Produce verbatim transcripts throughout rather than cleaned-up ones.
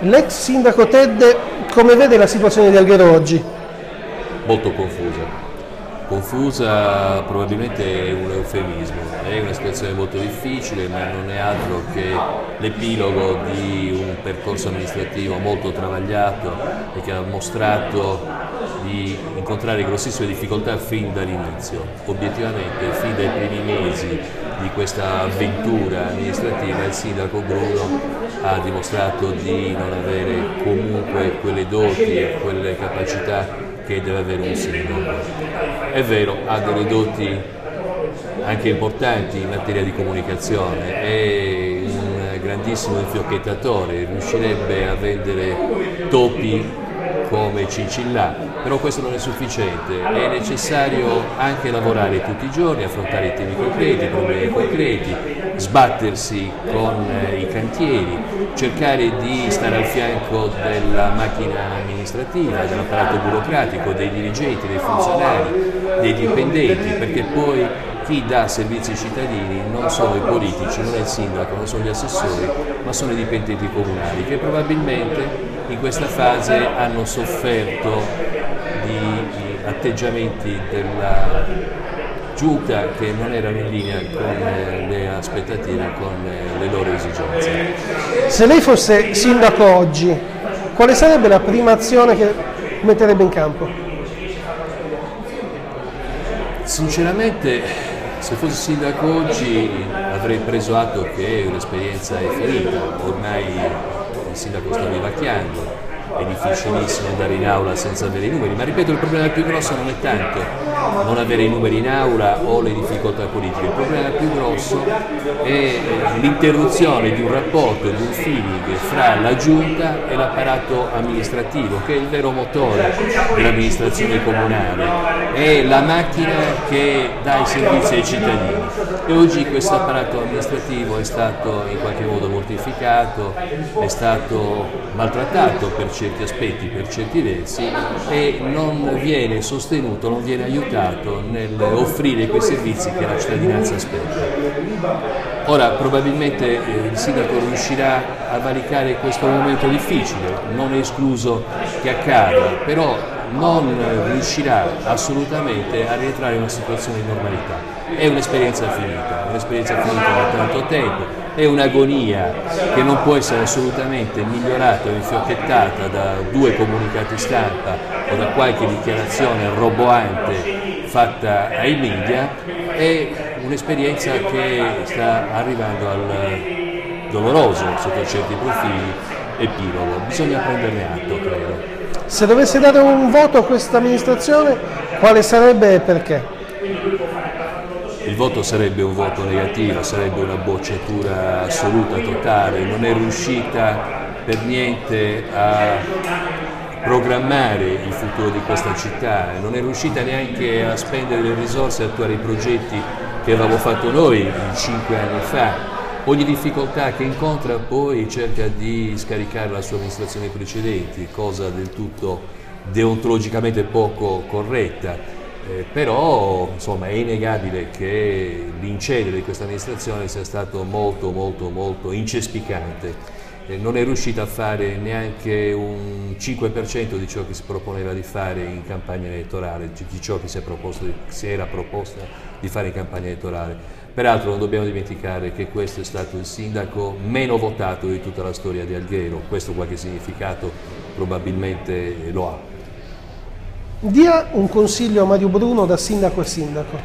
L'ex sindaco Tedde come vede la situazione di Alghero oggi? Molto confusa. Confusa probabilmente è un eufemismo, è una situazione molto difficile, ma non è altro che l'epilogo di un percorso amministrativo molto travagliato e che ha mostrato di incontrare grossissime difficoltà fin dall'inizio. Obiettivamente, fin dai primi mesi di questa avventura amministrativa, il sindaco Bruno ha dimostrato di non avere comunque quelle doti e quelle capacità che deve avere un sindaco. È vero, ha delle doti anche importanti in materia di comunicazione, è un grandissimo infiocchettatore, riuscirebbe a vendere topi come Cincillà, però questo non è sufficiente, è necessario anche lavorare tutti i giorni, affrontare i temi concreti, i problemi concreti, sbattersi con i cantieri, cercare di stare al fianco della macchina amministrativa, dell'apparato burocratico, dei dirigenti, dei funzionari, dei dipendenti, perché poi chi dà servizi ai cittadini non sono i politici, non è il sindaco, non sono gli assessori, ma sono i dipendenti comunali che probabilmente in questa fase hanno sofferto di, di atteggiamenti della giunta che non erano in linea con le aspettative, con le loro esigenze. Se lei fosse sindaco oggi, quale sarebbe la prima azione che metterebbe in campo? Sinceramente, se fossi sindaco oggi avrei preso atto che l'esperienza è finita, ormai il sindaco sta vivacchiando, è difficilissimo andare in aula senza avere i numeri, ma ripeto, il problema più grosso non è tanto non avere i numeri in aula o le difficoltà politiche, il problema più grosso è l'interruzione di un rapporto, di un feeling fra la giunta e l'apparato amministrativo, che è il vero motore dell'amministrazione comunale, è la macchina che dà i servizi ai cittadini. E oggi questo apparato amministrativo è stato in qualche modo mortificato, è stato maltrattato per certi aspetti, per certi versi, e non viene sostenuto, non viene aiutato nell'offrire quei servizi che la cittadinanza aspetta. Ora probabilmente eh, il sindaco riuscirà a valicare questo momento difficile, non è escluso che accada, però non riuscirà assolutamente a rientrare in una situazione di normalità. È un'esperienza finita, un'esperienza finita da tanto tempo, è un'agonia che non può essere assolutamente migliorata o infiocchettata da due comunicati stampa o da qualche dichiarazione roboante fatta ai media, è un'esperienza che sta arrivando al doloroso, sotto certi profili, epilogo. Bisogna prenderne atto, credo. Se dovesse dare un voto a questa amministrazione, quale sarebbe e perché? Il voto sarebbe un voto negativo, sarebbe una bocciatura assoluta, totale, non è riuscita per niente a programmare il futuro di questa città, non è riuscita neanche a spendere le risorse e attuare i progetti che avevamo fatto noi cinque anni fa. Ogni difficoltà che incontra poi cerca di scaricare la sua amministrazione precedenti, cosa del tutto deontologicamente poco corretta. Eh, però insomma, è innegabile che l'incedere di questa amministrazione sia stato molto molto molto incespicante. Eh, non è riuscita a fare neanche un cinque per cento di ciò che si proponeva di fare in campagna elettorale, di ciò che si, è proposto, si era proposta di fare in campagna elettorale. Peraltro non dobbiamo dimenticare che questo è stato il sindaco meno votato di tutta la storia di Alghero, questo qualche significato probabilmente lo ha. Dia un consiglio a Mario Bruno da sindaco a sindaco.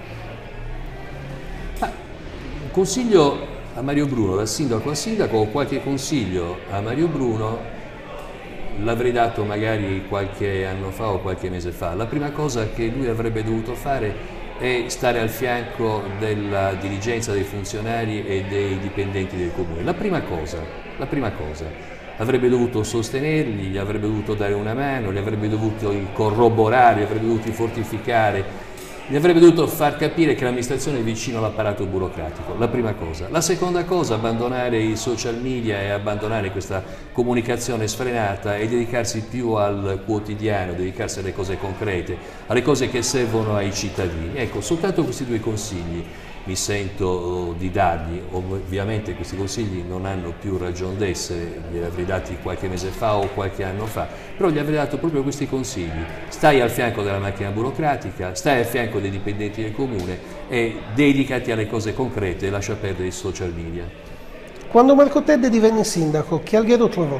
Ah, un consiglio a Mario Bruno da sindaco a sindaco, o qualche consiglio a Mario Bruno l'avrei dato magari qualche anno fa o qualche mese fa. La prima cosa che lui avrebbe dovuto fare è stare al fianco della dirigenza, dei funzionari e dei dipendenti del comune. La prima cosa, la prima cosa. Avrebbe dovuto sostenerli, gli avrebbe dovuto dare una mano, li avrebbe dovuto corroborare, li avrebbe dovuti fortificare, gli avrebbe dovuto far capire che l'amministrazione è vicino all'apparato burocratico, la prima cosa. La seconda cosa, abbandonare i social media e abbandonare questa comunicazione sfrenata e dedicarsi più al quotidiano, dedicarsi alle cose concrete, alle cose che servono ai cittadini. Ecco, soltanto questi due consigli. mi sento di dargli. Ovviamente questi consigli non hanno più ragione d'essere, li avrei dati qualche mese fa o qualche anno fa, però gli avrei dato proprio questi consigli: stai al fianco della macchina burocratica, stai al fianco dei dipendenti del comune e dedicati alle cose concrete e lascia perdere i social media. Quando Marco Tedde divenne sindaco, che Alghero trovò?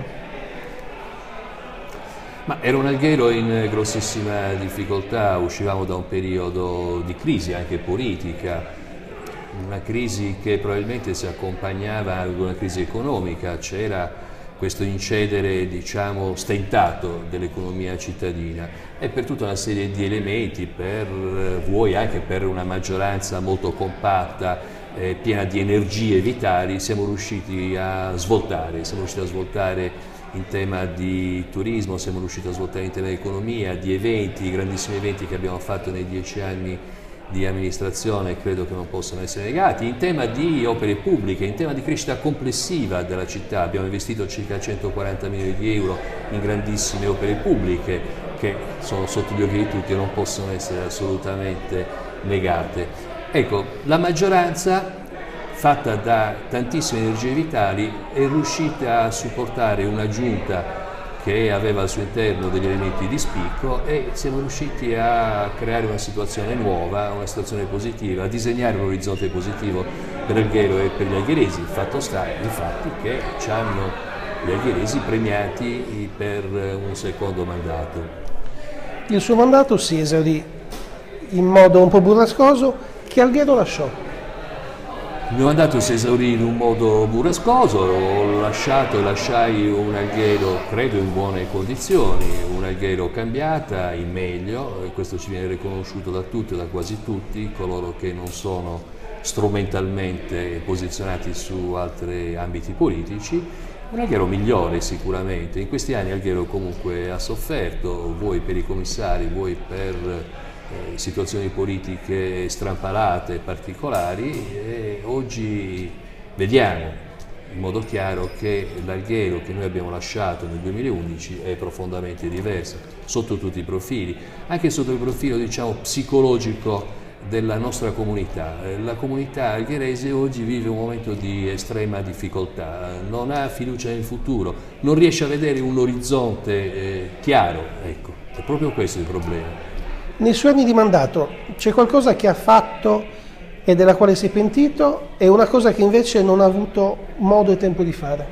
Ma era un Alghero in grossissima difficoltà, uscivamo da un periodo di crisi anche politica, una crisi che probabilmente si accompagnava ad una crisi economica, c'era questo incedere, diciamo, stentato dell'economia cittadina e per tutta una serie di elementi, per, vuoi anche per una maggioranza molto compatta, eh, piena di energie vitali, siamo riusciti a svoltare, siamo riusciti a svoltare in tema di turismo, siamo riusciti a svoltare in tema di economia, di eventi, grandissimi eventi che abbiamo fatto nei dieci anni di amministrazione, credo che non possano essere negati. In tema di opere pubbliche, in tema di crescita complessiva della città, abbiamo investito circa centoquaranta milioni di euro in grandissime opere pubbliche che sono sotto gli occhi di tutti e non possono essere assolutamente negate. Ecco, la maggioranza, fatta da tantissime energie vitali, è riuscita a supportare una giunta che aveva al suo interno degli elementi di spicco e siamo riusciti a creare una situazione nuova, una situazione positiva, a disegnare un orizzonte positivo per Alghero e per gli algheresi. Il fatto sta, infatti, che ci hanno gli algheresi premiati per un secondo mandato. Il suo mandato si esaurì in modo un po' burrascoso. Che Alghero lasciò? Il mio mandato si esaurì in un modo burrascoso, ho lasciato e lasciai un Alghero, credo, in buone condizioni, un Alghero cambiata, in meglio, e questo ci viene riconosciuto da tutti, da quasi tutti, coloro che non sono strumentalmente posizionati su altri ambiti politici. Un Alghero migliore sicuramente. In questi anni Alghero comunque ha sofferto, vuoi per i commissari, vuoi per Eh, situazioni politiche strampalate, particolari, e oggi vediamo in modo chiaro che l'Alghero che noi abbiamo lasciato nel duemilaundici è profondamente diverso sotto tutti i profili, anche sotto il profilo, diciamo, psicologico della nostra comunità. La comunità algherese oggi vive un momento di estrema difficoltà, non ha fiducia nel futuro, non riesce a vedere un orizzonte eh, chiaro, ecco, è proprio questo il problema. Nei suoi anni di mandato c'è qualcosa che ha fatto e della quale si è pentito e una cosa che invece non ha avuto modo e tempo di fare?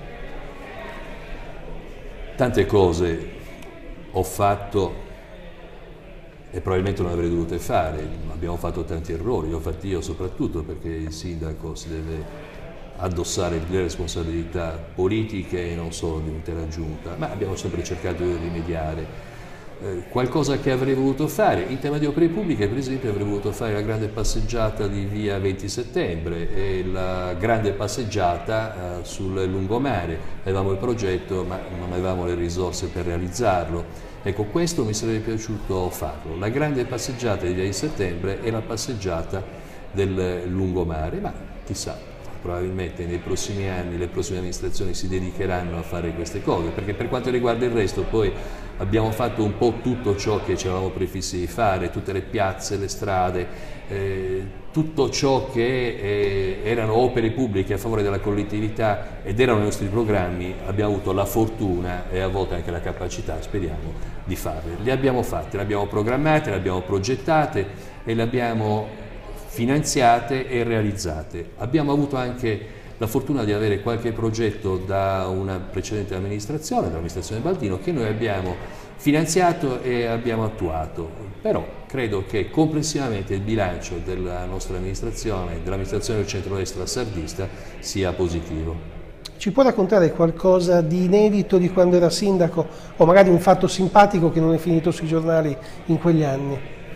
Tante cose ho fatto e probabilmente non avrei dovute fare, abbiamo fatto tanti errori, li ho fatti io soprattutto perché il sindaco si deve addossare le responsabilità politiche e non solo di un'intera giunta, ma abbiamo sempre cercato di rimediare. Eh, qualcosa che avrei voluto fare in tema di opere pubbliche, per esempio avrei voluto fare la grande passeggiata di via venti settembre e la grande passeggiata eh, sul lungomare. Avevamo il progetto ma non avevamo le risorse per realizzarlo. Ecco, questo mi sarebbe piaciuto farlo, la grande passeggiata di via di settembre e la passeggiata del lungomare, ma chissà, probabilmente nei prossimi anni le prossime amministrazioni si dedicheranno a fare queste cose, perché per quanto riguarda il resto poi abbiamo fatto un po' tutto ciò che ci eravamo prefissi di fare, tutte le piazze, le strade, eh, tutto ciò che eh, erano opere pubbliche a favore della collettività ed erano i nostri programmi, abbiamo avuto la fortuna e a volte anche la capacità, speriamo, di farle. Le abbiamo fatte, le abbiamo programmate, le abbiamo progettate e le abbiamo finanziate e realizzate. Abbiamo avuto anche la fortuna di avere qualche progetto da una precedente amministrazione, dall'amministrazione Baldino, che noi abbiamo finanziato e abbiamo attuato. Però credo che complessivamente il bilancio della nostra amministrazione, dell'amministrazione del centrodestra sardista, sia positivo. Ci può raccontare qualcosa di inedito di quando era sindaco o magari un fatto simpatico che non è finito sui giornali in quegli anni?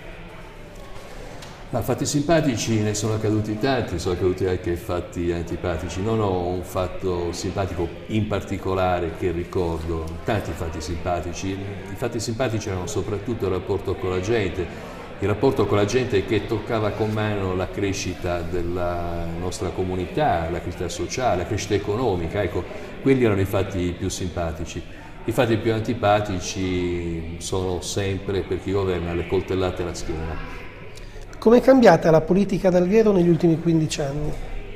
Ma fatti simpatici ne sono accaduti tanti, sono accaduti anche fatti antipatici. Non ho un fatto simpatico in particolare che ricordo, tanti fatti simpatici. I fatti simpatici erano soprattutto il rapporto con la gente, il rapporto con la gente che toccava con mano la crescita della nostra comunità, la crescita sociale, la crescita economica. Ecco, quelli erano i fatti più simpatici. I fatti più antipatici sono sempre, per chi governa, le coltellate alla schiena. Com'è cambiata la politica d'Alghero negli ultimi quindici anni?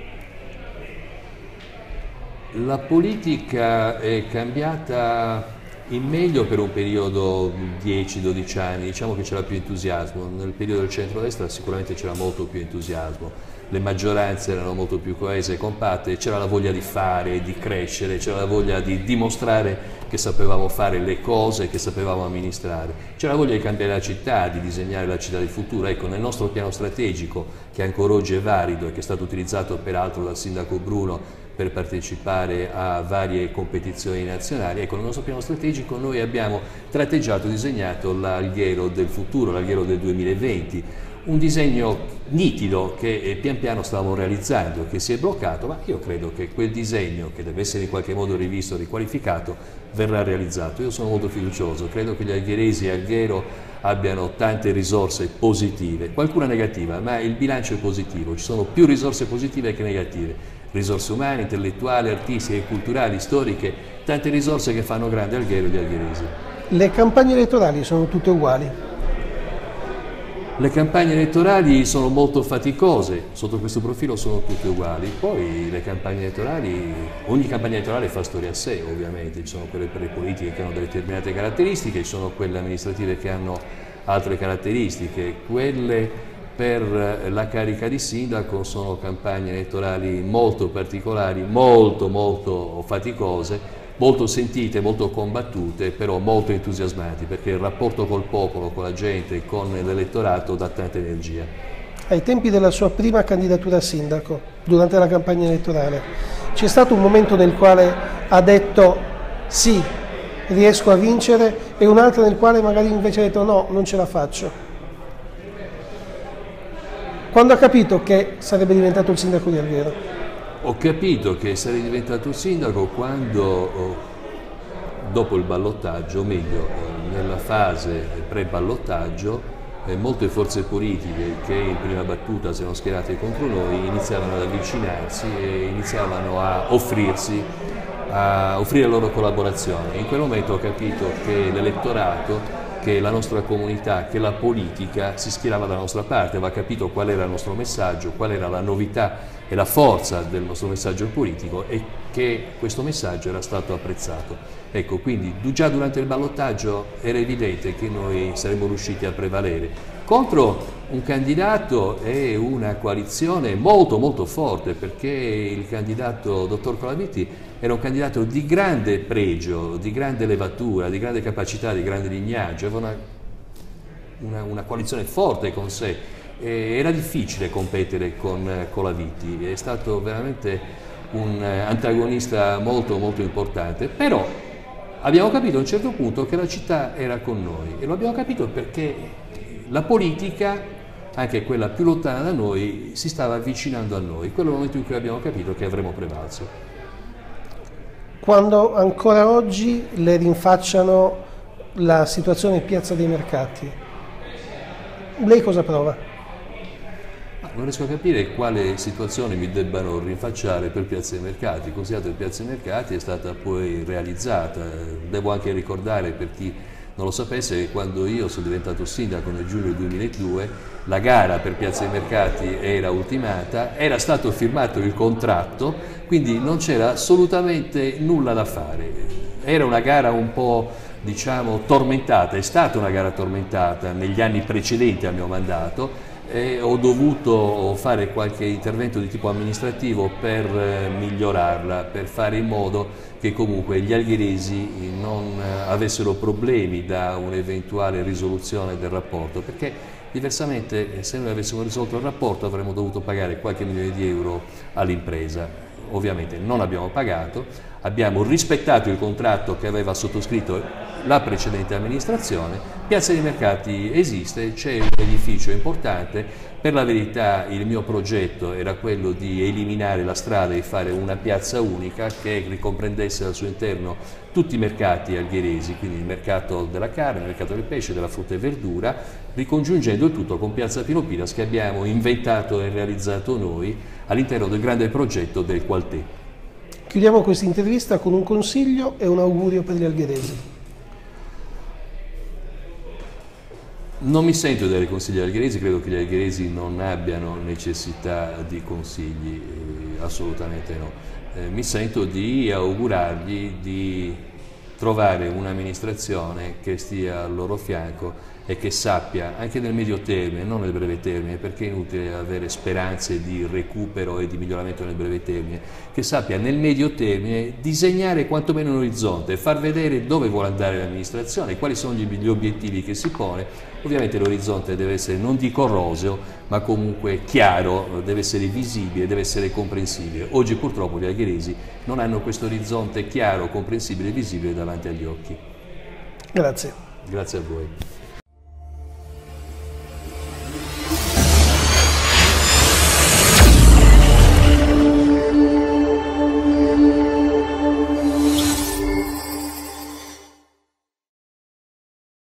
La politica è cambiata in meglio per un periodo dieci dodici anni, diciamo che c'era più entusiasmo. Nel periodo del centrodestra sicuramente c'era molto più entusiasmo, le maggioranze erano molto più coese e compatte, c'era la voglia di fare, di crescere, c'era la voglia di dimostrare che sapevamo fare le cose, che sapevamo amministrare, c'era la voglia di cambiare la città, di disegnare la città del futuro. Ecco, nel nostro piano strategico, che ancora oggi è valido e che è stato utilizzato peraltro dal sindaco Bruno per partecipare a varie competizioni nazionali, ecco, nel nostro piano strategico noi abbiamo tratteggiato e disegnato l'Alghero del futuro, l'Alghero del duemilaventi, un disegno nitido che pian piano stavamo realizzando, che si è bloccato, ma io credo che quel disegno, che deve essere in qualche modo rivisto, riqualificato, verrà realizzato. Io sono molto fiducioso, credo che gli algheresi e Alghero abbiano tante risorse positive, qualcuna negativa, ma il bilancio è positivo, ci sono più risorse positive che negative, risorse umane, intellettuali, artistiche, culturali, storiche, tante risorse che fanno grande Alghero e gli algheresi. Le campagne elettorali sono tutte uguali? Le campagne elettorali sono molto faticose, sotto questo profilo sono tutte uguali, poi le campagne elettorali, ogni campagna elettorale fa storia a sé ovviamente, ci sono quelle per le politiche che hanno delle determinate caratteristiche, ci sono quelle amministrative che hanno altre caratteristiche, quelle per la carica di sindaco sono campagne elettorali molto particolari, molto molto faticose, molto sentite, molto combattute, però molto entusiasmanti, perché il rapporto col popolo, con la gente, con l'elettorato dà tanta energia. Ai tempi della sua prima candidatura a sindaco, durante la campagna elettorale, c'è stato un momento nel quale ha detto sì, riesco a vincere, e un altro nel quale magari invece ha detto no, non ce la faccio. Quando ha capito che sarebbe diventato il sindaco di Alghero? Ho capito che sarei diventato sindaco quando, dopo il ballottaggio, o meglio, nella fase pre-ballottaggio, molte forze politiche che in prima battuta si erano schierate contro noi iniziavano ad avvicinarsi e iniziavano a offrirsi, a offrire la loro collaborazione. In quel momento ho capito che l'elettorato, che la nostra comunità, che la politica si schierava dalla nostra parte, aveva capito qual era il nostro messaggio, qual era la novità e la forza del nostro messaggio politico e che questo messaggio era stato apprezzato. Ecco, quindi già durante il ballottaggio era evidente che noi saremmo riusciti a prevalere contro un candidato e una coalizione molto molto forte, perché il candidato dottor Colaviti era un candidato di grande pregio, di grande levatura, di grande capacità, di grande lignaggio, aveva una, una, una coalizione forte con sé. E era difficile competere con Colaviti, è stato veramente un antagonista molto molto importante, però abbiamo capito a un certo punto che la città era con noi e lo abbiamo capito perché la politica, anche quella più lontana da noi, si stava avvicinando a noi. Quello è il momento in cui abbiamo capito che avremmo prevalso. Quando ancora oggi le rinfacciano la situazione in Piazza dei Mercati, lei cosa prova? Non riesco a capire quale situazione mi debbano rinfacciare per Piazza dei Mercati, considerato che Piazza dei Mercati è stata poi realizzata. Devo anche ricordare, per chi non lo sapesse, che quando io sono diventato sindaco nel giugno duemiladue, la gara per Piazza dei Mercati era ultimata, era stato firmato il contratto, quindi non c'era assolutamente nulla da fare. Era una gara un po', diciamo, tormentata, è stata una gara tormentata negli anni precedenti al mio mandato, e ho dovuto fare qualche intervento di tipo amministrativo per migliorarla, per fare in modo che comunque gli algheresi non avessero problemi da un'eventuale risoluzione del rapporto, perché diversamente se noi avessimo risolto il rapporto avremmo dovuto pagare qualche milione di euro all'impresa. Ovviamente non abbiamo pagato, abbiamo rispettato il contratto che aveva sottoscritto la precedente amministrazione. Piazza dei Mercati esiste, c'è un edificio importante, per la verità il mio progetto era quello di eliminare la strada e fare una piazza unica che ricomprendesse al suo interno tutti i mercati algheresi, quindi il mercato della carne, il mercato del pesce, della frutta e verdura, ricongiungendo il tutto con Piazza Pino Piras che abbiamo inventato e realizzato noi all'interno del grande progetto del Qualtè. Chiudiamo questa intervista con un consiglio e un augurio per gli algheresi. Non mi sento di dare consigli agli algheresi, credo che gli algheresi non abbiano necessità di consigli, eh, assolutamente no. Eh, mi sento di augurargli di trovare un'amministrazione che stia al loro fianco e che sappia, anche nel medio termine, non nel breve termine, perché è inutile avere speranze di recupero e di miglioramento nel breve termine, che sappia nel medio termine disegnare quantomeno un orizzonte, far vedere dove vuole andare l'amministrazione, quali sono gli, gli obiettivi che si pone. Ovviamente l'orizzonte deve essere, non dico roseo, ma comunque chiaro, deve essere visibile, deve essere comprensibile. Oggi purtroppo gli algheresi non hanno questo orizzonte chiaro, comprensibile e visibile davanti agli occhi. Grazie. Grazie a voi.